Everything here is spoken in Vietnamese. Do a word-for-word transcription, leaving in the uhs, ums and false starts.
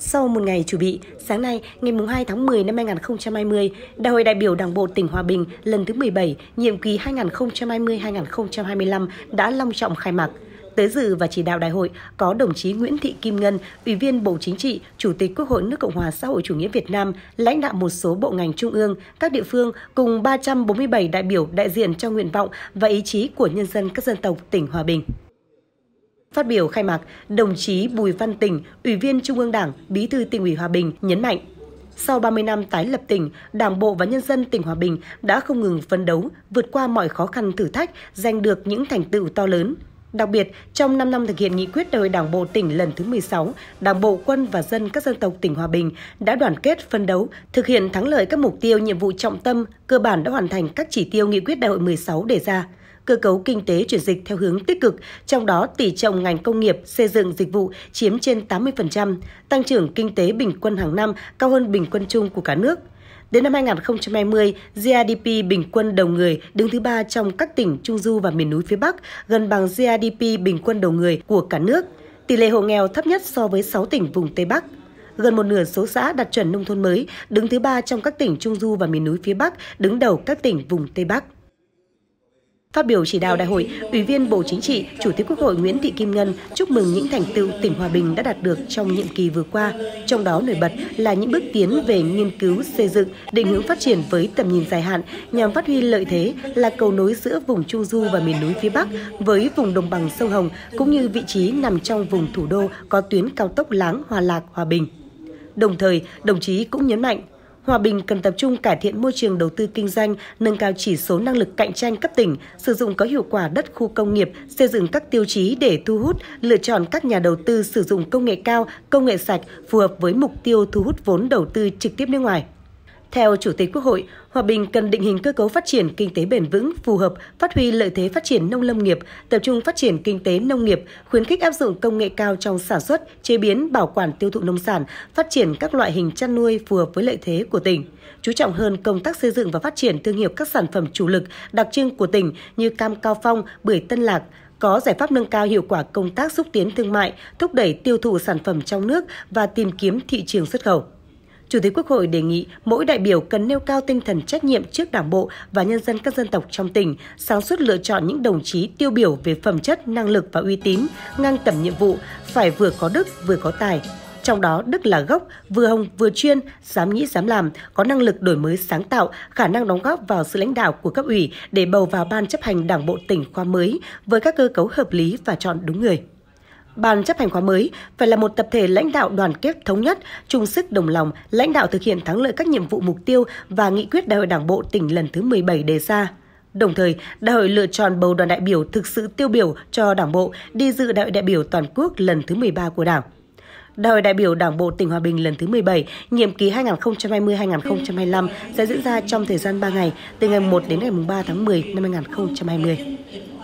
Sau một ngày chuẩn bị, sáng nay, ngày hai tháng mười năm hai nghìn không trăm hai mươi, Đại hội đại biểu Đảng bộ tỉnh Hòa Bình lần thứ mười bảy, nhiệm kỳ hai nghìn không trăm hai mươi đến hai nghìn không trăm hai mươi lăm đã long trọng khai mạc. Tới dự và chỉ đạo đại hội có đồng chí Nguyễn Thị Kim Ngân, Ủy viên Bộ Chính trị, Chủ tịch Quốc hội nước Cộng hòa xã hội chủ nghĩa Việt Nam, lãnh đạo một số bộ ngành trung ương, các địa phương cùng ba trăm bốn mươi bảy đại biểu đại diện cho nguyện vọng và ý chí của nhân dân các dân tộc tỉnh Hòa Bình. Phát biểu khai mạc, đồng chí Bùi Văn Tỉnh, Ủy viên Trung ương Đảng, Bí thư Tỉnh ủy Hòa Bình nhấn mạnh, sau ba mươi năm tái lập tỉnh, Đảng bộ và nhân dân tỉnh Hòa Bình đã không ngừng phấn đấu, vượt qua mọi khó khăn thử thách, giành được những thành tựu to lớn. Đặc biệt, trong năm năm thực hiện nghị quyết Đại hội Đảng bộ tỉnh lần thứ mười sáu, Đảng bộ, quân và dân các dân tộc tỉnh Hòa Bình đã đoàn kết phấn đấu, thực hiện thắng lợi các mục tiêu, nhiệm vụ trọng tâm, cơ bản đã hoàn thành các chỉ tiêu nghị quyết Đại hội mười sáu đề ra. Cơ cấu kinh tế chuyển dịch theo hướng tích cực, trong đó tỷ trọng ngành công nghiệp, xây dựng, dịch vụ chiếm trên tám mươi phần trăm, tăng trưởng kinh tế bình quân hàng năm cao hơn bình quân chung của cả nước. Đến năm hai nghìn không trăm hai mươi, giê đê pê bình quân đầu người đứng thứ ba trong các tỉnh Trung Du và miền núi phía Bắc, gần bằng giê đê pê bình quân đầu người của cả nước. Tỷ lệ hộ nghèo thấp nhất so với sáu tỉnh vùng Tây Bắc. Gần một nửa số xã đạt chuẩn nông thôn mới, đứng thứ ba trong các tỉnh Trung Du và miền núi phía Bắc, đứng đầu các tỉnh vùng Tây Bắc. Phát biểu chỉ đạo đại hội, Ủy viên Bộ Chính trị, Chủ tịch Quốc hội Nguyễn Thị Kim Ngân chúc mừng những thành tựu tỉnh Hòa Bình đã đạt được trong nhiệm kỳ vừa qua, trong đó nổi bật là những bước tiến về nghiên cứu, xây dựng, định hướng phát triển với tầm nhìn dài hạn nhằm phát huy lợi thế là cầu nối giữa vùng Trung Du và miền núi phía Bắc với vùng đồng bằng sông Hồng, cũng như vị trí nằm trong vùng thủ đô có tuyến cao tốc Láng, Hòa Lạc, Hòa Bình. Đồng thời, đồng chí cũng nhấn mạnh, Hòa Bình cần tập trung cải thiện môi trường đầu tư kinh doanh, nâng cao chỉ số năng lực cạnh tranh cấp tỉnh, sử dụng có hiệu quả đất khu công nghiệp, xây dựng các tiêu chí để thu hút, lựa chọn các nhà đầu tư sử dụng công nghệ cao, công nghệ sạch phù hợp với mục tiêu thu hút vốn đầu tư trực tiếp nước ngoài. Theo Chủ tịch Quốc hội, Hòa Bình cần định hình cơ cấu phát triển kinh tế bền vững, phù hợp, phát huy lợi thế phát triển nông lâm nghiệp, tập trung phát triển kinh tế nông nghiệp, khuyến khích áp dụng công nghệ cao trong sản xuất, chế biến, bảo quản tiêu thụ nông sản, phát triển các loại hình chăn nuôi phù hợp với lợi thế của tỉnh. Chú trọng hơn công tác xây dựng và phát triển thương hiệu các sản phẩm chủ lực, đặc trưng của tỉnh như cam Cao Phong, bưởi Tân Lạc, có giải pháp nâng cao hiệu quả công tác xúc tiến thương mại, thúc đẩy tiêu thụ sản phẩm trong nước và tìm kiếm thị trường xuất khẩu. Chủ tịch Quốc hội đề nghị mỗi đại biểu cần nêu cao tinh thần trách nhiệm trước Đảng bộ và nhân dân các dân tộc trong tỉnh, sáng suốt lựa chọn những đồng chí tiêu biểu về phẩm chất, năng lực và uy tín, ngang tầm nhiệm vụ, phải vừa có đức, vừa có tài. Trong đó, đức là gốc, vừa hồng, vừa chuyên, dám nghĩ, dám làm, có năng lực đổi mới sáng tạo, khả năng đóng góp vào sự lãnh đạo của cấp ủy để bầu vào Ban chấp hành Đảng bộ tỉnh khóa mới với các cơ cấu hợp lý và chọn đúng người. Ban chấp hành khóa mới phải là một tập thể lãnh đạo đoàn kết thống nhất, chung sức đồng lòng, lãnh đạo thực hiện thắng lợi các nhiệm vụ mục tiêu và nghị quyết Đại hội Đảng bộ tỉnh lần thứ mười bảy đề ra. Đồng thời, đại hội lựa chọn bầu đoàn đại biểu thực sự tiêu biểu cho Đảng bộ đi dự Đại hội đại biểu toàn quốc lần thứ mười ba của Đảng. Đại hội đại biểu Đảng bộ tỉnh Hòa Bình lần thứ mười bảy, nhiệm kỳ hai nghìn không trăm hai mươi đến hai nghìn không trăm hai mươi lăm sẽ diễn ra trong thời gian ba ngày, từ ngày một đến ngày ba tháng mười năm hai nghìn không trăm hai mươi.